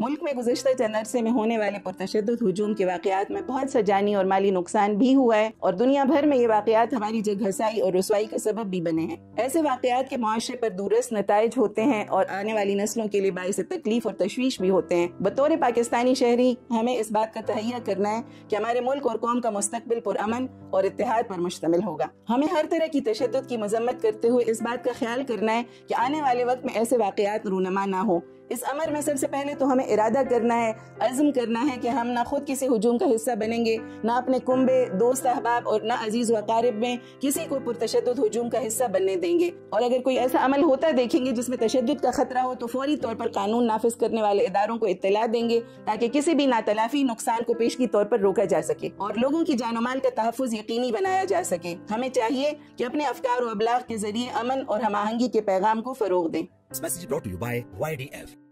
मुल्क में गुज़श्ता चंद अरसे में होने वाले पुरतशद्दुद हुजूम के वाक़यात में बहुत सा जानी और माली नुकसान भी हुआ है और दुनिया भर में ये वाक़यात हमारी जगहसाई और रुसवाई का सबब भी बने हैं। ऐसे वाक़यात के मुआशरे पर दूरस्त नताइज होते हैं और आने वाली नस्लों के लिए बाइस तकलीफ और तशवीश भी होते हैं। बतौर पाकिस्तानी शहरी हमें इस बात का तहैया करना है कि हमारे मुल्क और कौम का मुस्तकबिल पुरअमन और इत्तेहाद पर मुश्तमिल होगा। हमें हर तरह की तशद्दुद की मजम्मत करते हुए इस बात का ख्याल करना है कि आने वाले वक्त में ऐसे वाक़यात रूनमा ना हो। इस अमर में सबसे पहले तो हमें इरादा करना है, अज़्म करना है कि हम ना खुद किसी हुजूम का हिस्सा बनेंगे, ना अपने कुंबे, दोस्त, अहबाब और ना अजीज व अकारिब में किसी को पुरतशद्दुद हुजूम का हिस्सा बनने देंगे। और अगर कोई ऐसा अमल होता देखेंगे जिसमें तशद्दुद का खतरा हो तो फौरी तौर पर कानून नाफिज करने वाले इदारों को इत्तला देंगे ताकि किसी भी नातलाफी नुकसान को पेशगी तौर पर रोका जा सके और लोगों की जान माल का तहफ़्फ़ुज़ यकीनी बनाया जा सके। हमें चाहिए कि अपने अफकार और अबलाग के जरिए अमन और हम आहंगी के पैगाम को फरोग दें। This message is brought to you by YDF.